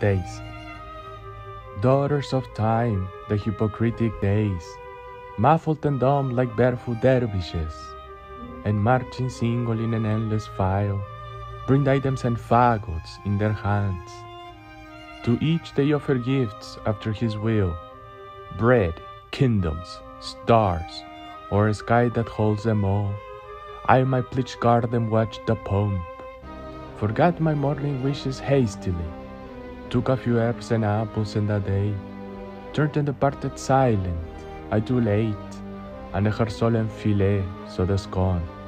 days. Daughters of time, the hypocritic days, muffled and dumb like barefoot dervishes, and marching single in an endless file, bring diadems and fagots in their hands. To each they offer gifts after his will, bread, kingdoms, stars, or a sky that holds them all. I in my pleached garden watched the pomp, forgot my morning wishes hastily, took a few herbs and apples in a day, turned and departed silent, I too late, and her solemn fillet saw the scorn.